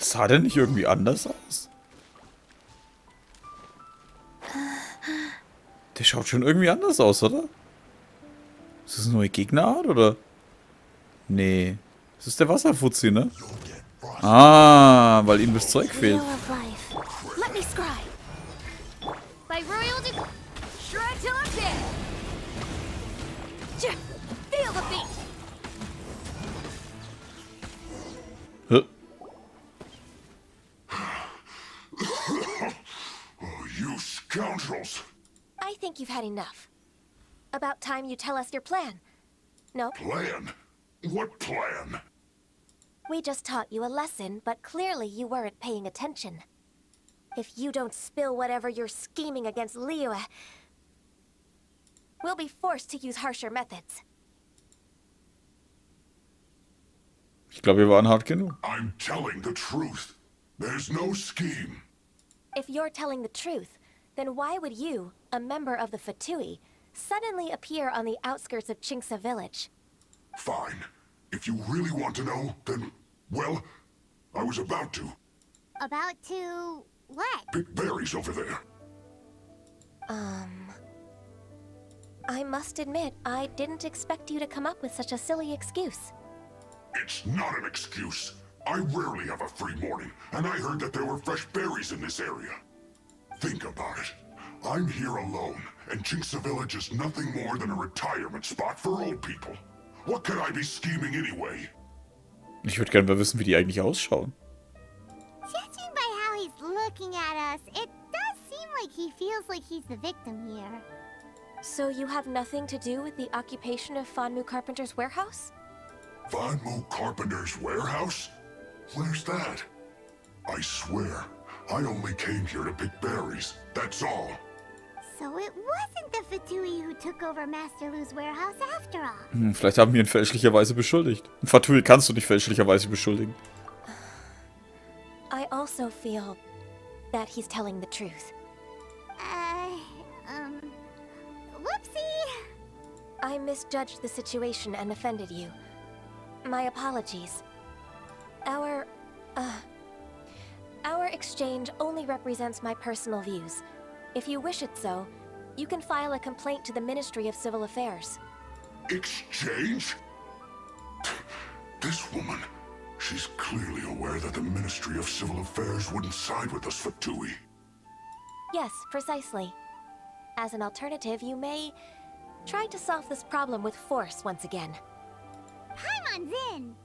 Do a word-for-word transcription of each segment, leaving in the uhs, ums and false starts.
Sah der nicht irgendwie anders aus? Der schaut schon irgendwie anders aus, oder? Ist das eine neue Gegnerart, oder? Nee. Das ist der Wasserfuzzi, ne? Ah, weil ihm das Zeug fehlt. Hä? Oh, you scoundrels! I think you've had enough. About time you tell us your plan. No? Plan? What plan? We just taught you a lesson, but clearly you weren't paying attention. If you don't spill whatever you're scheming against Liyue, we'll be forced to use harsher methods. Ich glaube, wir waren hart genug. I'm telling the truth. There's no scheme. If you're telling the truth, then why would you, a member of the Fatui, suddenly appear on the outskirts of Chinksa village? Fine. If you really want to know, then, well, I was about to. About to... what? Pick berries over there. Um... I must admit, I didn't expect you to come up with such a silly excuse. It's not an excuse. I rarely have a free morning, and I heard that there were fresh berries in this area. Think about it. I'm here alone, and Chinksa village is nothing more than a retirement spot for old people. What could I be scheming anyway? Ich würde gerne mal wissen, wie die eigentlich ausschauen. Judging by how he's looking at us, it does seem like he feels like he's the victim here. So you have nothing to do with the occupation of Fanmu Carpenter's warehouse? Fanmu Carpenter's warehouse? Where's that? I swear, I only came here to pick berries, that's all. So it wasn't the Fatui who took over Master Lu's warehouse after all. Hm, vielleicht haben wir ihn fälschlicherweise beschuldigt. Ein Fatui kannst du nicht fälschlicherweise beschuldigen. I also feel that he's telling the truth. Uh, um... Whoopsie! I misjudged the situation and offended you. My apologies. Our, uh... Our exchange only represents my personal views. If you wish it so, you can file a complaint to the Ministry of Civil Affairs. Exchange? This woman, she's clearly aware that the Ministry of Civil Affairs wouldn't side with us, Fatui. Yes, precisely. As an alternative, you may try to solve this problem with force once again. Paimon's in!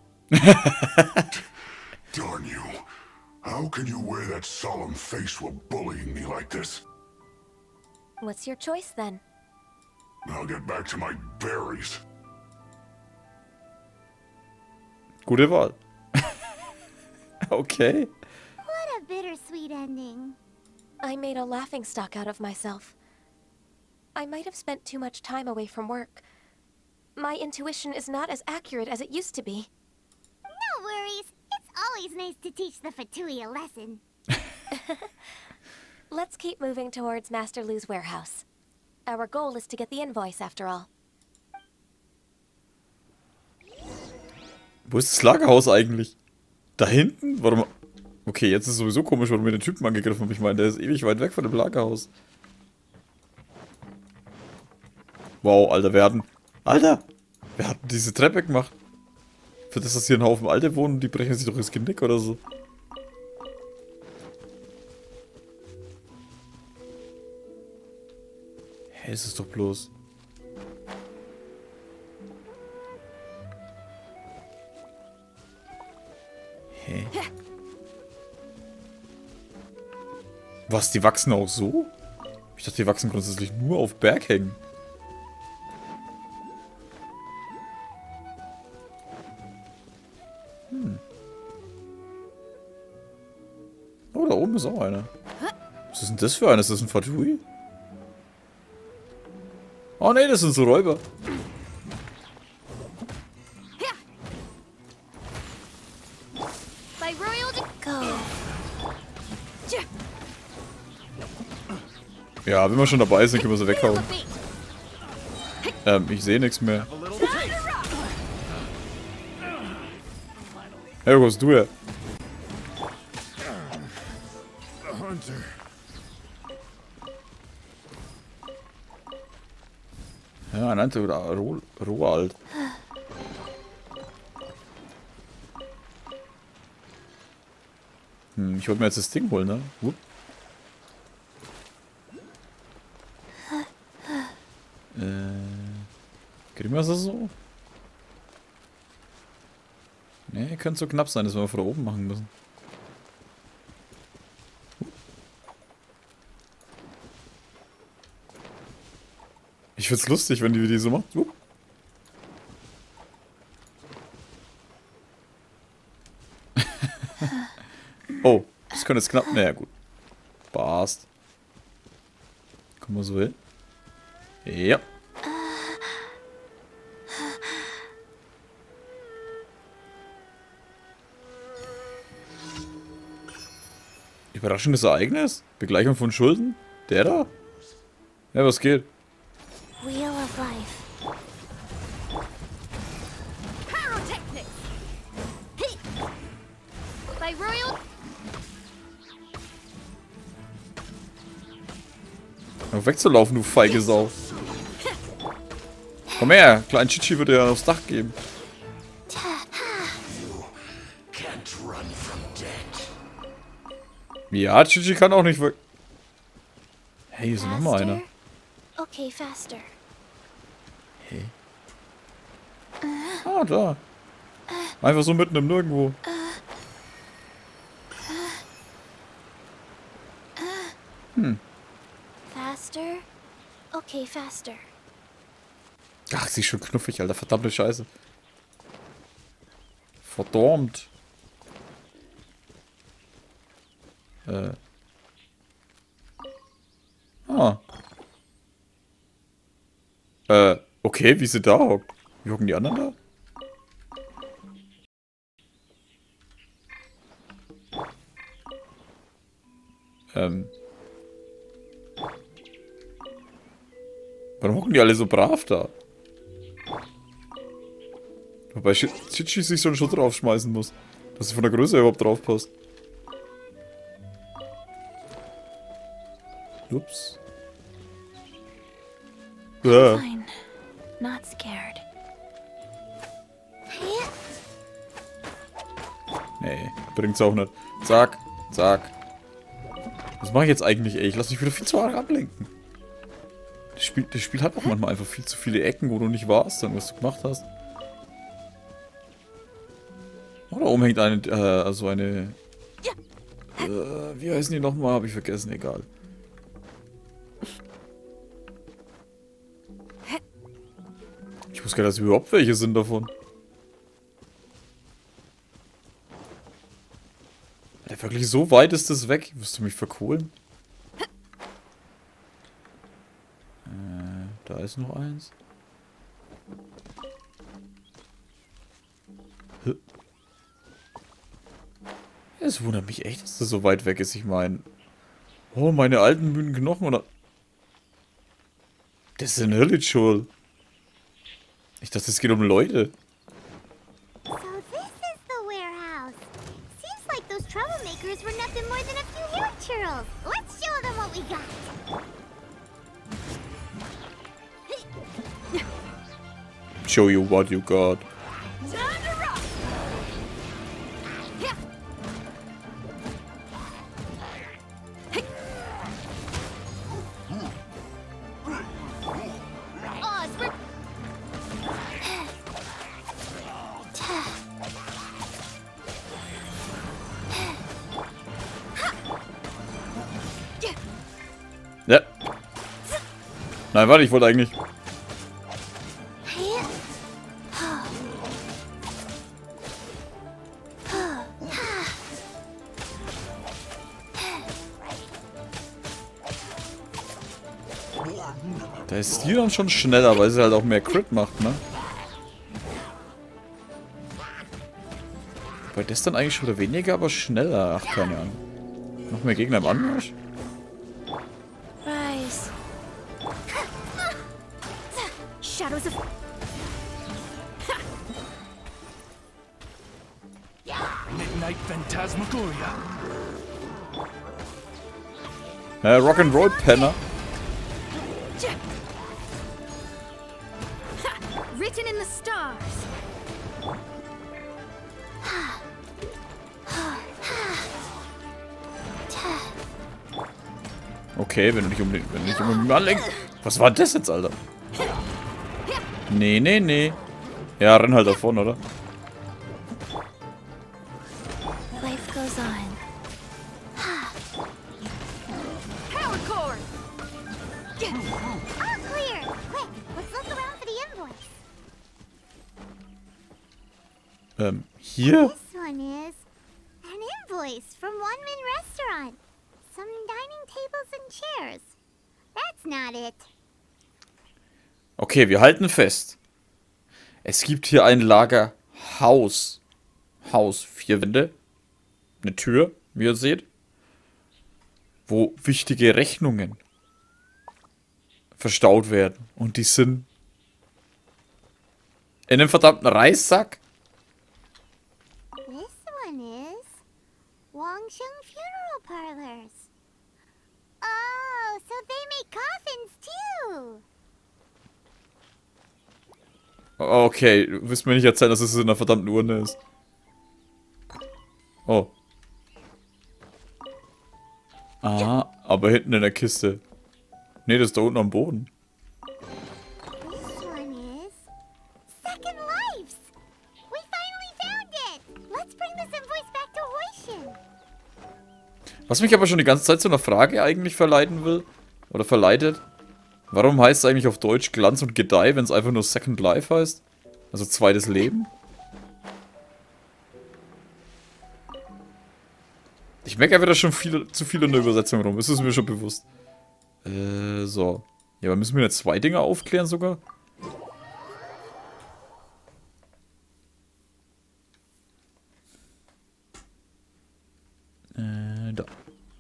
Darn you. How can you wear that solemn face while bullying me like this? What's your choice, then? I'll get back to my berries. Gute Wahl. Okay. What a bittersweet ending. I made a laughingstock out of myself. I might have spent too much time away from work. My intuition is not as accurate as it used to be. No worries. It's always nice to teach the Fatui a lesson. Let's keep moving towards Master Lu's warehouse. Our goal is to get the invoice, after all. Wo ist das Lagerhaus eigentlich? Da hinten? Warte mal. Okay, jetzt ist es sowieso komisch, warum wir den Typen angegriffen haben. Ich meine, der ist ewig weit weg von dem Lagerhaus. Wow, Alter, wir hatten... Alter! Wir hatten diese Treppe gemacht. Für das, dass hier ein Haufen Alte wohnen, die brechen sich doch das Genick oder so. Hä, ist es doch bloß... Hä? Was, die wachsen auch so? Ich dachte, die wachsen grundsätzlich nur auf Berghängen. Hm. Oh, da oben ist auch einer. Was ist denn das für einer? Ist das ein Fatui? Oh ne, das sind so Räuber. Ja, wenn wir schon dabei sind, können wir sie weghauen. Ähm, ich sehe nichts mehr. Hey, wo bist du her? faster. Ja, nannte Ro Roald. Hm, ich wollte mir jetzt das Ding holen, ne? Wupp. Äh, kriegen wir das so? Ne, könnte so knapp sein, dass wir von da oben machen müssen. Ich find's lustig, wenn die die so macht. Wupp. Oh, das könnte jetzt knapp. Naja, gut. Passt. Kommen wir so hin. Ja. Überraschendes Ereignis? Begleichung von Schulden? Der da? Ja, was geht? Wheel of Life. Pyrotechnics! By Royal... Auf wegzulaufen, du feige Sau. Komm her, kleinen Chichi würde ja aufs Dach geben. Ja, Chichi kann auch nicht weg. Hey, hier ist noch mal einer. Okay, faster. Hey. Ah, da. Einfach so mitten im Nirgendwo. Hm. Faster. Okay, faster. Ach, sie ist schon knuffig, Alter. Verdammte Scheiße. Verdammt. Äh. Ah. Äh, okay, wie sie da hockt. Wie hocken die anderen da? Ähm. Warum hocken die alle so brav da? Wobei Chichi sich so einen Schutt draufschmeißen muss. Dass sie von der Größe überhaupt drauf passt. Ups. Ja. Fine. Not scared. Nee, bringt's auch nicht. Zack, zack. Was mache ich jetzt eigentlich, ey? Ich lasse mich wieder viel zu arg ablenken. Das Spiel, das Spiel hat auch manchmal einfach viel zu viele Ecken, wo du nicht warst, dann was du gemacht hast. Oh, da oben hängt eine, äh, also eine... Äh, wie heißen die nochmal? Habe ich vergessen, egal. Ich wusste gar nicht, dass überhaupt welche sind davon. Alter, wirklich so weit ist das weg? Wirst du mich verkohlen? Äh, da ist noch eins. Es wundert mich echt, dass das so weit weg ist. Ich meine... Oh, meine alten müden Knochen oder... Das ist ein Hillage-Hole. Ich dachte, es geht um Leute. So this is the warehouse. Seems like those troublemakers were nothing more than a few hair churls. Let's show them what we got. Show you what you got. Ja. Nein, warte, ich wollte eigentlich... Da ist die dann schon schneller, weil sie halt auch mehr Crit macht, ne? Weil das dann eigentlich schon wieder weniger, aber schneller. Ach, keine Ahnung. Noch mehr Gegner im Anmarsch? Rise. Shadows of... Midnight Phantasmagoria. Äh, Rock'n'Roll Penner. Written in the stars. Okay, wenn du dich um den, wenn du dich um den Mann lenkst. Was war das jetzt, Alter? Nee, nee, nee. Ja, renn halt davon, oder? Life goes on. Power cord. All clear! Quick, let's look around for the invoice. Ähm, hier? This one is an invoice from One Man Restaurant. Some dining tables and chairs. That's not it. Okay, wir halten fest. Es gibt hier ein Lagerhaus. Haus, vier Wände. Eine Tür, wie ihr seht. Wo wichtige Rechnungen verstaut werden. Und die sind in einem verdammten Reissack. This one is Wangsheng Funeral Parlors. Oh, so they make coffins too. Okay, du wirst mir nicht erzählen, dass es in einer verdammten Urne ist. Oh. Ah, aber hinten in der Kiste. Nee, das ist da unten am Boden. This one is Second Lives. We finally found it. Let's bring this invoice back to Huishin. Was mich aber schon die ganze Zeit zu einer Frage eigentlich verleiten will. Oder verleitet. Warum heißt es eigentlich auf Deutsch Glanz und Gedeih, wenn es einfach nur Second Life heißt? Also zweites Leben? Ich merke einfach, da schon viel, zu viel in der Übersetzung rum. Ist es mir schon bewusst. Äh, so. Ja, aber müssen wir jetzt zwei Dinge aufklären sogar? Äh, da.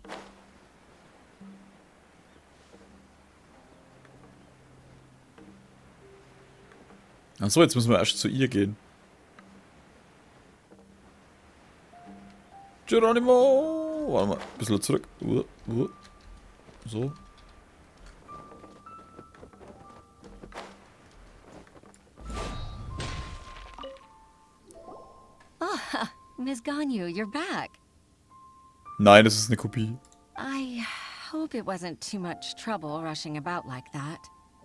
Achso, jetzt müssen wir erst zu ihr gehen. Geronimo! Warte mal, ein bisschen zurück. Uh, uh. So. Oh, Miss Ganyu, you're back. Nein, das ist eine Kopie. I hope it wasn't too much trouble rushing about like that.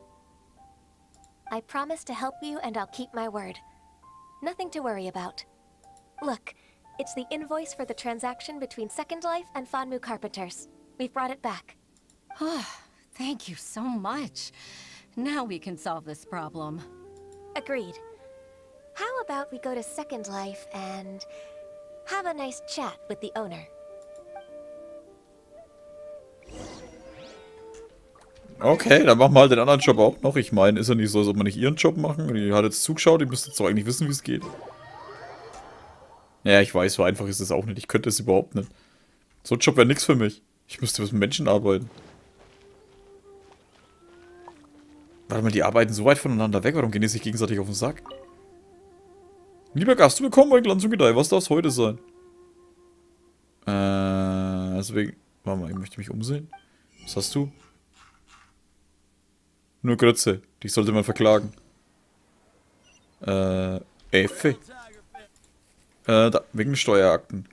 I promise to help you and I'll keep my word. Nothing to worry about. Look, it's the invoice for the transaction between Second Life and Fanmu Carpenters. We've brought it back. Oh, thank you so much. Now we can solve this problem. Agreed. How about we go to Second Life and have a nice chat with the owner? Okay, dann machen wir halt den anderen Job auch noch. Ich meine, ist ja nicht so, als ob man nicht ihren Job machen. Die hat jetzt zugeschaut, die müsste jetzt doch eigentlich wissen, wie es geht. Ja, ich weiß, so einfach ist es auch nicht. Ich könnte es überhaupt nicht. So ein Job wäre nichts für mich. Ich müsste mit Menschen arbeiten. Warte mal, die arbeiten so weit voneinander weg. Warum gehen die sich gegenseitig auf den Sack? Lieber Gast, willkommen bei Glanz und Gedeih. Was darf es heute sein? Äh, deswegen... Warte mal, ich möchte mich umsehen. Was hast du? Nur Grütze. Dich sollte man verklagen. Äh, Effe. Äh, da, wegen Steuerakten.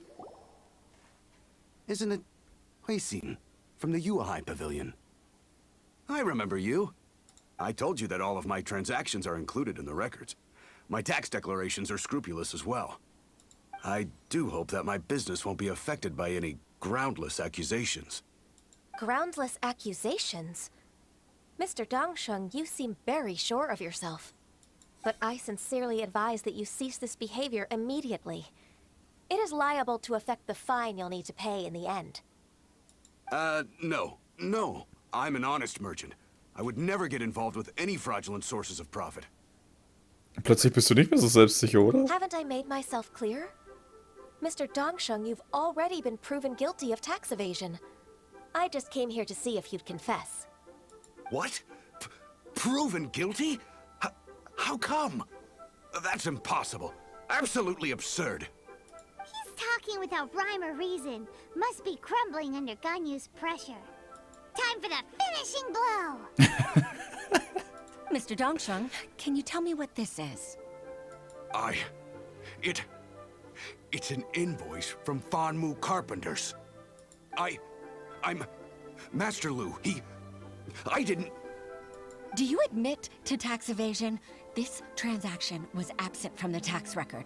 Isn't it Huisin from the Yuehai Pavilion? I remember you. I told you that all of my transactions are included in the records. My tax declarations are scrupulous as well. I do hope that my business won't be affected by any groundless accusations. Groundless accusations? Mister Dongsheng, you seem very sure of yourself. But I sincerely advise that you cease this behavior immediately. It is liable to affect the fine you'll need to pay in the end. Uh, no. No. I'm an honest merchant. I would never get involved with any fraudulent sources of profit. Plötzlich bist du nicht mehr so selbstsicher, oder? Haven't I made myself clear? Mister Dongsheng, you've already been proven guilty of tax evasion. I just came here to see if you'd confess. What? P- proven guilty? H how come? That's impossible. Absolutely absurd. He's talking without rhyme or reason. Must be crumbling under Ganyu's pressure. Time for the finishing blow! Mister Dongsheng, can you tell me what this is? I... It... It's an invoice from Fanmu Carpenters. I... I'm... Master Lu, he... I didn't... Do you admit to tax evasion? This transaction was absent from the tax record.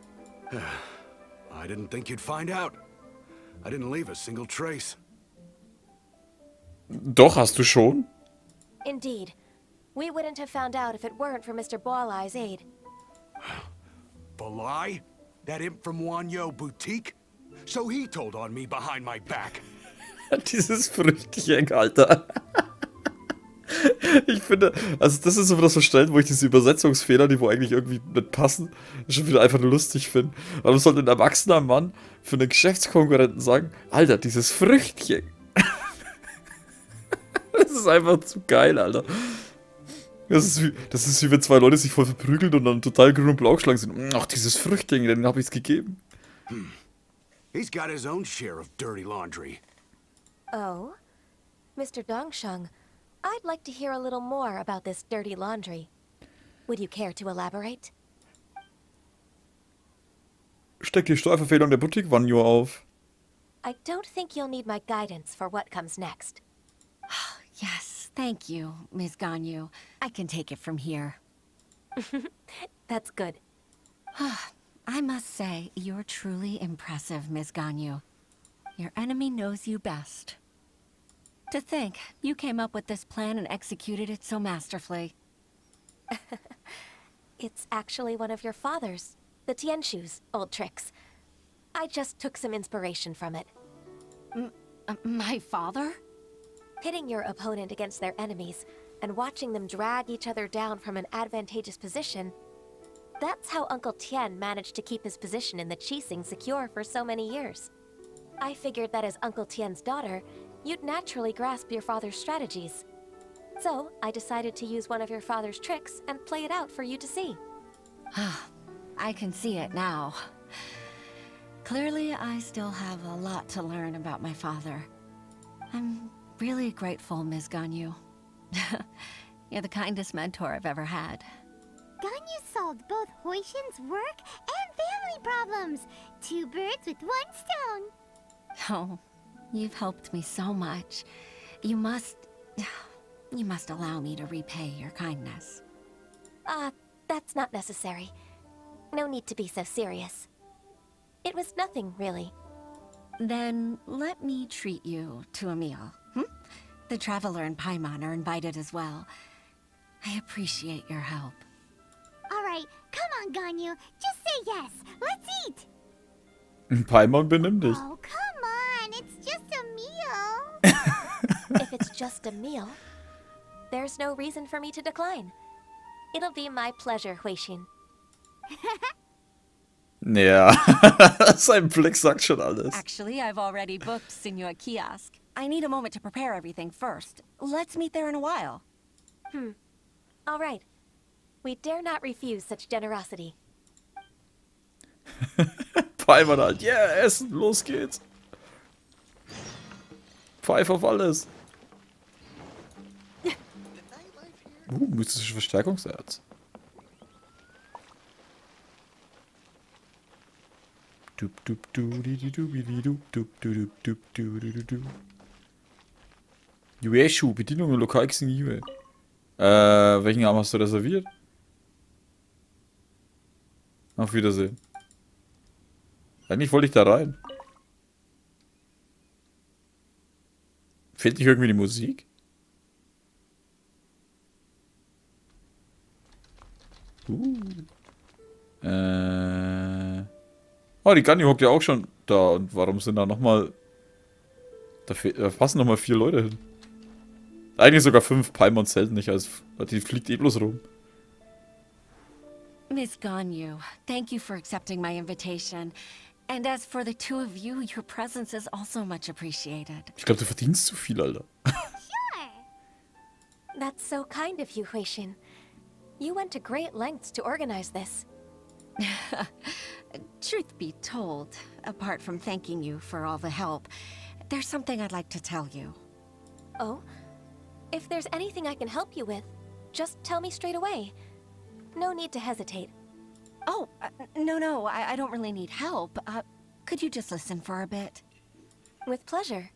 I didn't think you'd find out. I didn't leave a single trace. Doch, hast du schon? Indeed. We wouldn't have found out if it weren't for Mister Boalai's aid. Balai? That imp from Wanyo Boutique? So he told on me behind my back. Dieses Früchtchen, Alter. Ich finde, also das ist so das Stellen, wo ich diese Übersetzungsfehler, die wo eigentlich irgendwie nicht passen, schon wieder einfach nur lustig finde. Warum sollte ein erwachsener Mann für einen Geschäftskonkurrenten sagen, Alter, dieses Früchtchen. Das ist einfach zu geil, Alter. Das ist, wie, das ist wie wenn zwei Leute sich voll verprügeln und dann total grün und blau geschlagen sind. Ach, dieses Früchtchen, den habe ich es gegeben. Hm. He's got his own share of dirty laundry. Oh? Mister Dongsheng, I'd like to hear a little more about this dirty laundry. Would you care to elaborate? Steck die Steuerverfehlung der Boutique Wanyo auf. I don't think you'll need my guidance for what comes next. Yes, thank you, Miz Ganyu. I can take it from here. That's good. I must say, you're truly impressive, Miz Ganyu. Your enemy knows you best. To think, you came up with this plan and executed it so masterfully. It's actually one of your father's, the Tianshu's, old tricks. I just took some inspiration from it. M uh, my father? Pitting your opponent against their enemies, and watching them drag each other down from an advantageous position. That's how Uncle Tien managed to keep his position in the Qixing secure for so many years. I figured that as Uncle Tien's daughter, you'd naturally grasp your father's strategies. So, I decided to use one of your father's tricks and play it out for you to see. I can see it now. Clearly, I still have a lot to learn about my father. I'm really grateful, Miz Ganyu. You're the kindest mentor I've ever had. Ganyu solved both Huixin's work and family problems. Two birds with one stone. Oh, you've helped me so much. You must... You must allow me to repay your kindness. Ah, uh, that's not necessary. No need to be so serious. It was nothing, really. Then let me treat you to a meal. Hm? The Traveler and Paimon are invited as well. I appreciate your help. All right, come on, Ganyu. Just say yes. Let's eat. Paimon, benimm dich. Oh, come on. It's just a meal. If it's just a meal, there's no reason for me to decline. It'll be my pleasure, Huixin. Ja, sein Blick sagt schon alles. Actually, I've already booked Senor Kiosk. I need a moment to prepare everything first. Let's meet there in a while. Hmm. All right. We dare not refuse such generosity. Paimon halt. Yeah, essen. Los geht's. Pfeif auf alles. Uh, mystische Verstärkungserz. Dup, dup, du, di, di, du, di, di, du, dup, du, dup, dup, du, di, di, du. Yueshu, Bedienung im Lokal Xingyiue. Äh, welchen Arm hast du reserviert? Auf Wiedersehen. Eigentlich wollte ich da rein. Fehlt nicht irgendwie die Musik? Uh. Äh. Oh, die Ganyu hockt ja auch schon da. Und warum sind da nochmal... Da, da passen nochmal vier Leute hin. Eigentlich sogar fünf. Paimon zählt nicht, als die fliegt eh bloß rum. Miss Ganyu, thank you for accepting my invitation. And as for the two of you, your presence is also much appreciated. Ich glaube, du verdienst zu viel, Alter. Sure. That's so kind of you, Huixin. You went to great lengths to organize this. Truth be told, apart from thanking you for all the help, there's something I'd like to tell you. Oh? If there's anything I can help you with, just tell me straight away. No need to hesitate. Oh, uh, no, no, I, I don't really need help. Uh, could you just listen for a bit? With pleasure.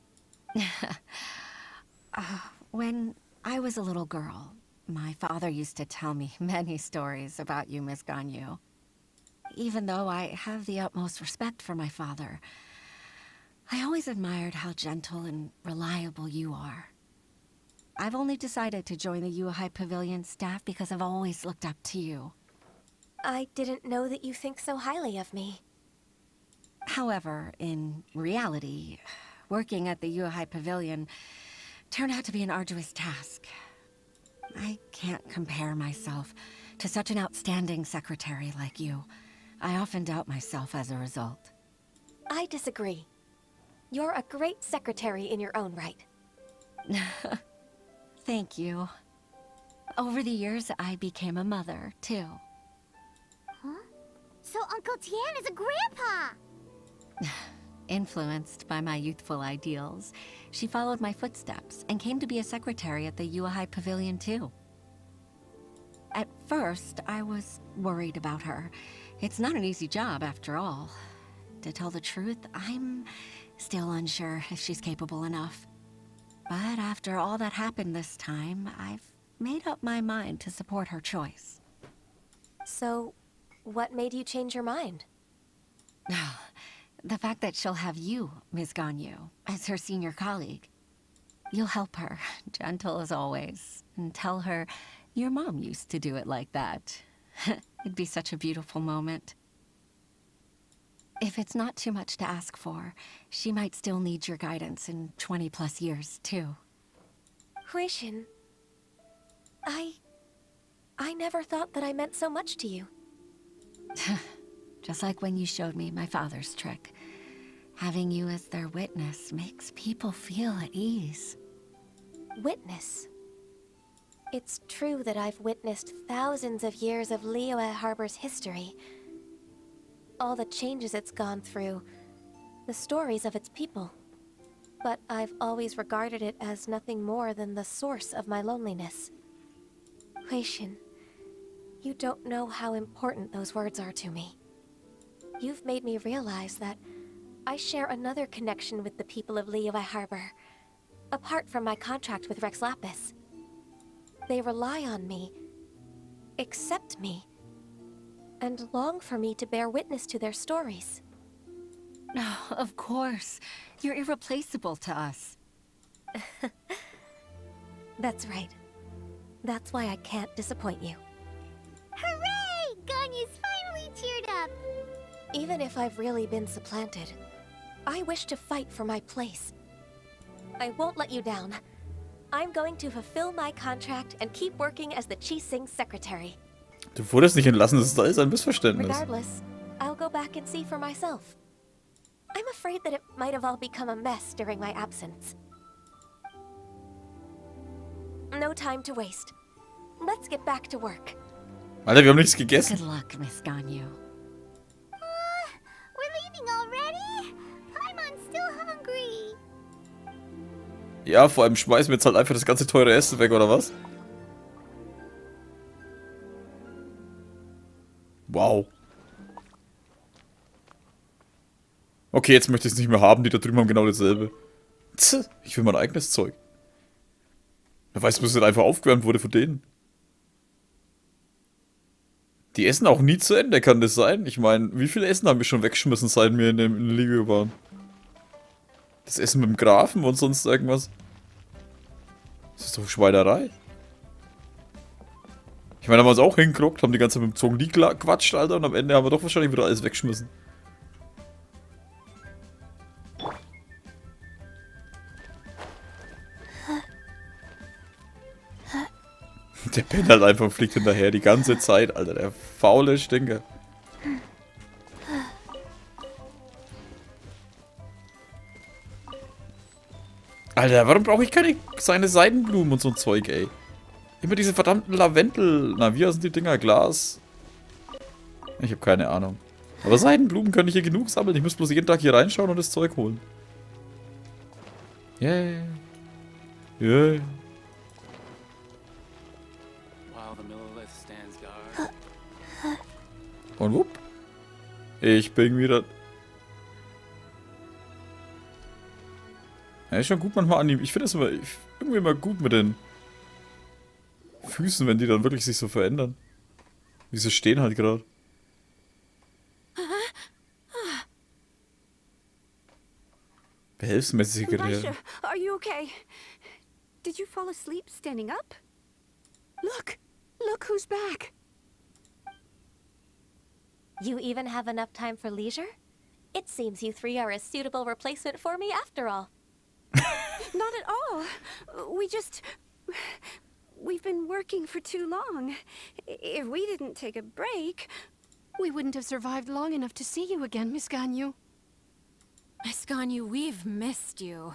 uh, when I was a little girl, my father used to tell me many stories about you, Miss Ganyu. Even though I have the utmost respect for my father, I always admired how gentle and reliable you are. I've only decided to join the Yuehai Pavilion staff because I've always looked up to you. I didn't know that you think so highly of me. However, in reality, working at the Yuehai Pavilion turned out to be an arduous task. I can't compare myself to such an outstanding secretary like you. I often doubt myself as a result. I disagree. You're a great secretary in your own right. Thank you. Over the years, I became a mother, too. Huh? So Uncle Tian is a grandpa! Influenced by my youthful ideals, she followed my footsteps and came to be a secretary at the Yuehai Pavilion, too. At first, I was worried about her. It's not an easy job, after all. To tell the truth, I'm still unsure if she's capable enough. But after all that happened this time, I've made up my mind to support her choice. So, what made you change your mind? The fact that she'll have you, Miss Ganyu, as her senior colleague. You'll help her, gentle as always, and tell her your mom used to do it like that. It'd be such a beautiful moment. If it's not too much to ask for, she might still need your guidance in twenty plus years, too. Huixin, I... I never thought that I meant so much to you. Just like when you showed me my father's trick. Having you as their witness makes people feel at ease. Witness? It's true that I've witnessed thousands of years of Liyue Harbor's history. All the changes it's gone through, the stories of its people. But I've always regarded it as nothing more than the source of my loneliness. Huixin, you don't know how important those words are to me. You've made me realize that I share another connection with the people of Liyue Harbor, apart from my contract with Rex Lapis. They rely on me, accept me, and long for me to bear witness to their stories. No, of course. You're irreplaceable to us. That's right. That's why I can't disappoint you. Hooray! Ganyu's finally cheered up! Even if I've really been supplanted, I wish to fight for my place. I won't let you down. I'm going to fulfill my contract and keep working as the Qixing secretary. Du wurdest nicht entlassen, das ist alles ein Missverständnis. Regardless, I'll go back and see for myself. I'm afraid that it might have all become a mess during my absence. No time to waste. Let's get back to work. Alter, wir haben nichts gegessen. Good luck, Miss Ganyu. Uh, we're leaving already? Paimon's still hungry. Ja, vor allem schmeißen wir jetzt halt einfach das ganze teure Essen weg, oder was? Wow. Okay, jetzt möchte ich es nicht mehr haben. Die da drüben haben genau dasselbe. Tch, ich will mein eigenes Zeug. Wer weiß, was jetzt einfach aufgewärmt wurde von denen. Die essen auch nie zu Ende, kann das sein? Ich meine, wie viel Essen haben wir schon weggeschmissen, seit wir in der Liga waren? Das Essen mit dem Grafen und sonst irgendwas? Das ist doch Schweinerei. Ich meine, haben wir uns auch hingeguckt, haben die ganze Zeit mit dem Zungen die gequatscht, Alter, und am Ende haben wir doch wahrscheinlich wieder alles weggeschmissen. Der pennt halt einfach und fliegt hinterher die ganze Zeit, Alter, der faule Stinker. Alter, warum brauche ich keine seine Seidenblumen und so ein Zeug, ey? Immer diese verdammten Lavendel... Na, wie heißen die Dinger? Glas? Ich habe keine Ahnung. Aber Seidenblumen kann ich hier genug sammeln. Ich muss bloß jeden Tag hier reinschauen und das Zeug holen. Yeah. Yeah. Und wupp. Ich bin wieder... Ja, ist schon gut manchmal animiert. Ich finde das immer, irgendwie immer gut mit den Füßen, wenn die dann wirklich sich so verändern. Wie sie stehen halt gerade. Behelfsmäßige Geräte. Elisha, are you okay? Did you fall asleep standing up? Look! Look who's back! You even have enough time for leisure? It seems you three are a suitable replacement for me after all. Not at all. We just... We've been working for too long. If we didn't take a break, we wouldn't have survived long enough to see you again, Miss Ganyu. Miss Ganyu, we've missed you.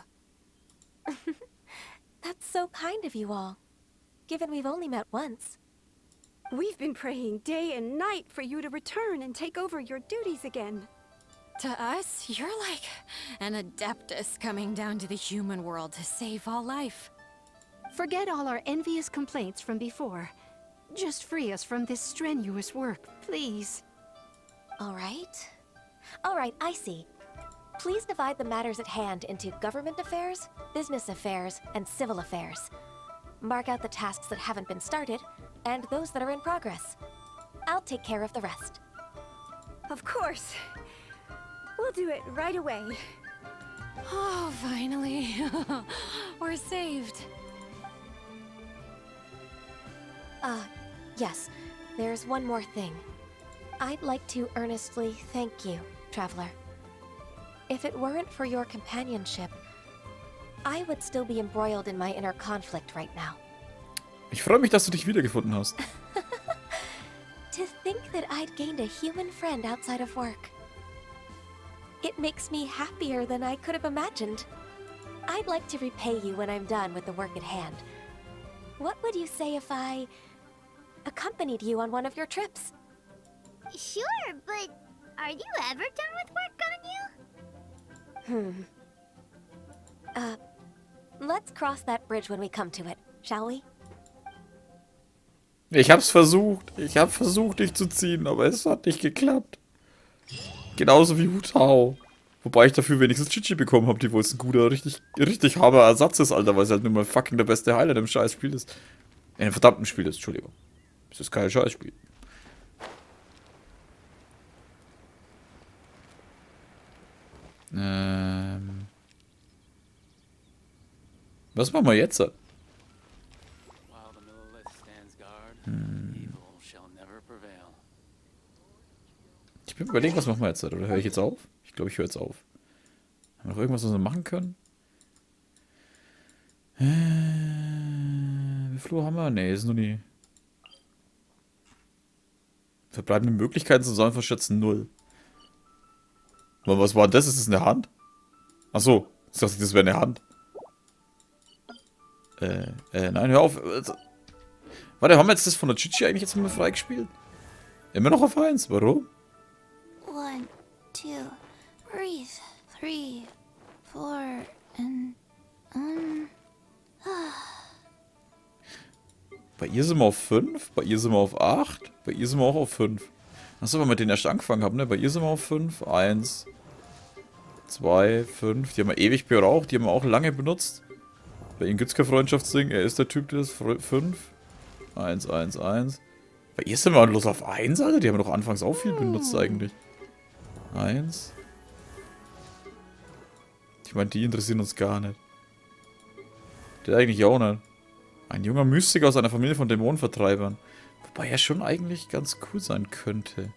That's so kind of you all, given we've only met once. We've been praying day and night for you to return and take over your duties again. To us, you're like an adeptus coming down to the human world to save all life. Forget all our envious complaints from before. Just free us from this strenuous work, please. All right. All right, I see. Please divide the matters at hand into government affairs, business affairs, and civil affairs. Mark out the tasks that haven't been started, and those that are in progress. I'll take care of the rest. Of course. We'll do it right away. Oh, finally. We're saved. Uh, yes. There's one more thing. I'd like to earnestly thank you, Traveler. If it weren't for your companionship, I would still be embroiled in my inner conflict right now. Ich freue mich, dass du dich wiedergefunden hast. To think that I'd gained a human friend outside of work. It makes me happier than I could have imagined. I'd like to repay you when I'm done with the work at hand. What would you say if I accompanied you on one of your trips? Sure, but are you ever done with work on you? Hmm. Uh, let's cross that bridge when we come to it, shall we? Ich hab's versucht. Ich hab versucht, dich zu ziehen, aber es hat nicht geklappt. Genauso wie Hu Tao. Wobei ich dafür wenigstens Chichi bekommen habe, die wohl ein guter, richtig, richtig harter Ersatz ist, Alter, weil es halt nur mal fucking der beste Highlight im Scheißspiel ist. In einem verdammten Spiel ist, Entschuldigung. Es ist kein Scheißspiel. Ähm. Was machen wir jetzt? Hm. Ich bin überlegen, was machen wir jetzt? Oder höre ich jetzt auf? Ich glaube, ich höre jetzt auf. Haben wir noch irgendwas, was wir machen können? Äh, wie viel Uhr haben wir? Ne, ist nur die verbleibende Möglichkeiten zusammen verschätzen null. Aber was war das? Ist das eine Hand? Achso, ich dachte, das wäre eine Hand. Äh, äh, nein, hör auf. Warte, haben wir jetzt das von der Chichi eigentlich jetzt mal freigespielt? Immer noch auf eins, warum? One, two, breathe, three, four, and, um, Bei ihr sind wir auf fünf, bei ihr sind wir auf acht, bei ihr sind wir auch auf fünf. Achso, weil wir mit denen erst angefangen haben, ne? Bei ihr sind wir auf fünf, eins, zwei, fünf. Die haben wir ewig beraucht, die haben wir auch lange benutzt. Bei ihnen gibt es kein Freundschaftsding, er ist der Typ, der ist fünf. eins, eins, eins. Bei ihr sind wir los auf eins, Alter. Die haben wir doch anfangs auch viel benutzt eigentlich. eins. Ich meine, die interessieren uns gar nicht. Der eigentlich auch nicht. Ein junger Mystiker aus einer Familie von Dämonenvertreibern. Wobei er schon eigentlich ganz cool sein könnte.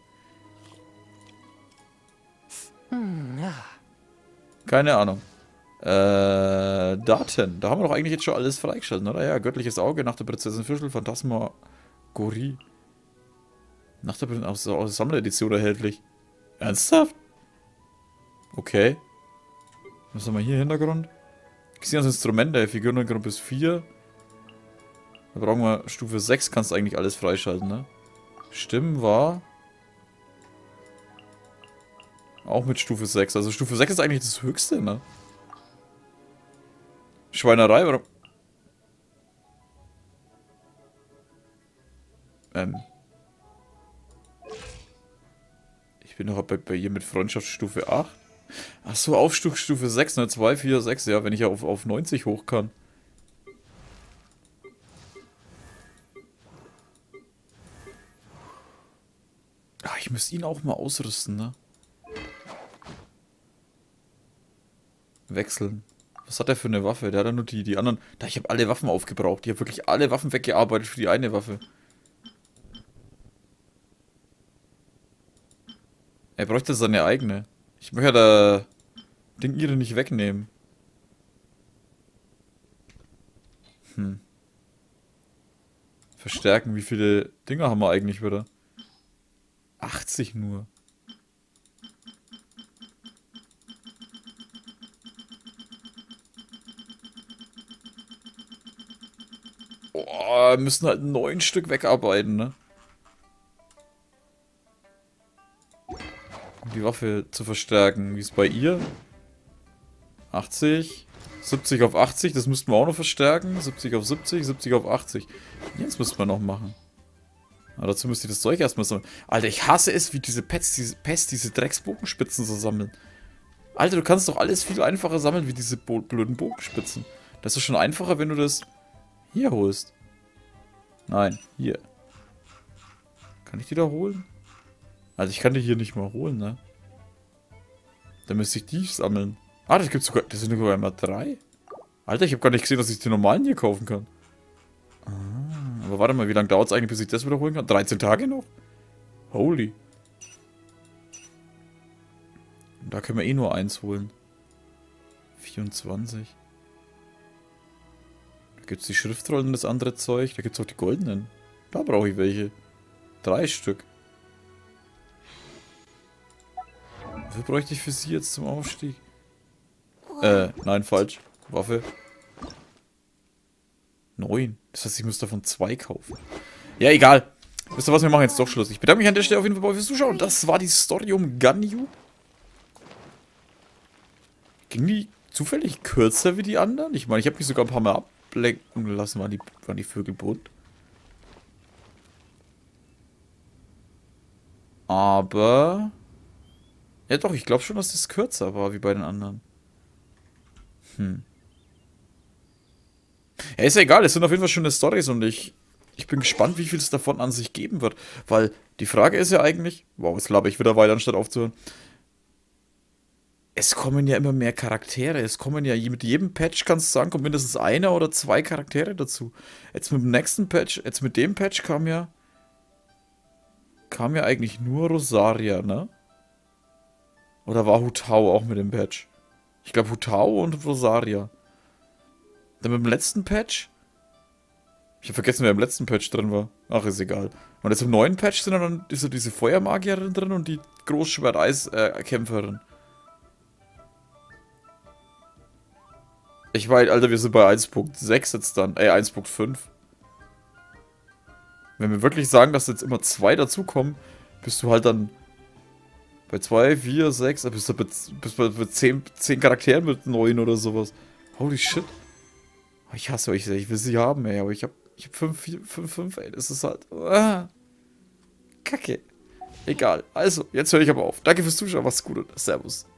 Hm, ja. Keine Ahnung. Äh, Daten. Da haben wir doch eigentlich jetzt schon alles freigeschaltet, oder? Ja, göttliches Auge, nach der Prinzessin Fischl, Phantasmagorie. Nach der Prinzessin, aus, aus Sammleredition erhältlich. Ernsthaft? Okay. Was haben wir hier im Hintergrund? Ich sehe das Instrument, der Figurenhintergrund bis vier. Da brauchen wir Stufe sechs, kannst du eigentlich alles freischalten, ne? Stimmen war... Auch mit Stufe sechs. Also Stufe sechs ist eigentlich das höchste, ne? Schweinerei, warum... Ähm. Ich bin noch bei, bei ihr mit Freundschaftsstufe acht. Ach so, Aufstufstufe sechs, ne? zwei, vier, sechs, ja, wenn ich auf, auf neunzig hoch kann. Ach, ich müsste ihn auch mal ausrüsten, ne? Wechseln. Was hat er für eine Waffe? Der hat ja nur die, die anderen... Da, ich habe alle Waffen aufgebraucht. Ich habe wirklich alle Waffen weggearbeitet für die eine Waffe. Er bräuchte seine eigene. Ich möchte da den ihre nicht wegnehmen. Hm. Verstärken. Wie viele Dinger haben wir eigentlich wieder? achtzig nur. Boah, wir müssen halt neun Stück wegarbeiten, ne? Um die Waffe zu verstärken. Wie ist bei ihr? achtzig. siebzig auf achtzig, das müssten wir auch noch verstärken. siebzig auf siebzig, siebzig auf achtzig. Jetzt müssten wir noch machen. Aber dazu müsste ich das Zeug erstmal sammeln. Alter, ich hasse es, wie diese Pets, diese Pest, diese Drecksbogenspitzen so sammeln. Alter, du kannst doch alles viel einfacher sammeln, wie diese blöden Bogenspitzen. Das ist schon einfacher, wenn du das hier holst. Nein, hier. Kann ich die da holen? Also ich kann die hier nicht mal holen, ne? Dann müsste ich die sammeln. Ah, das gibt's sogar. Das sind sogar immer drei. Alter, ich habe gar nicht gesehen, dass ich die normalen hier kaufen kann. Ah, aber warte mal, wie lange dauert es eigentlich, bis ich das wiederholen kann? dreizehn Tage noch? Holy. Und da können wir eh nur eins holen. vierundzwanzig. Da gibt es die Schriftrollen und das andere Zeug. Da gibt es auch die goldenen. Da brauche ich welche. Drei Stück. Wie bräuchte ich für sie jetzt zum Aufstieg? Äh, nein, falsch. Waffe. Neun. Das heißt, ich muss davon zwei kaufen. Ja, egal. Wisst ihr was, wir machen jetzt doch Schluss. Ich bedanke mich an der Stelle auf jeden Fall fürs Zuschauen. Das war die Story um Ganyu. Ging die zufällig kürzer wie die anderen? Ich meine, ich habe mich sogar ein paar Mal ablenken lassen. Waren die, waren die Vögel bunt? Aber... Ja doch, ich glaube schon, dass das kürzer war wie bei den anderen. Hm. Ja, ist ja egal, es sind auf jeden Fall schöne Storys und ich, ich bin gespannt, wie viel es davon an sich geben wird. Weil die Frage ist ja eigentlich, wow, jetzt laber ich wieder weiter, anstatt aufzuhören. Es kommen ja immer mehr Charaktere, es kommen ja, mit jedem Patch, kannst du sagen, kommt mindestens einer oder zwei Charaktere dazu. Jetzt mit dem nächsten Patch, jetzt mit dem Patch kam ja, kam ja eigentlich nur Rosaria, ne? Oder war Hu Tao auch mit dem Patch? Ich glaube Hu Tao und Rosaria. Dann mit dem letzten Patch? Ich habe vergessen, wer im letzten Patch drin war. Ach, ist egal. Und jetzt im neuen Patch sind dann diese, diese Feuermagierin drin und die Großschwert-Eis-Kämpferin. Ich weiß, Alter, wir sind bei eins Punkt sechs jetzt dann. Ey, eins Punkt fünf. Wenn wir wirklich sagen, dass jetzt immer zwei dazukommen, bist du halt dann bei zwei, vier, sechs, bist du bei, bist bei, bei zehn, zehn Charakteren mit neun oder sowas. Holy shit. Ich hasse euch, ich will sie haben, ey, aber ich hab, ich hab fünf, fünf, fünf, ey, das ist halt, ah, Kacke. Egal, also, jetzt höre ich aber auf. Danke fürs Zuschauen, macht's gut und Servus.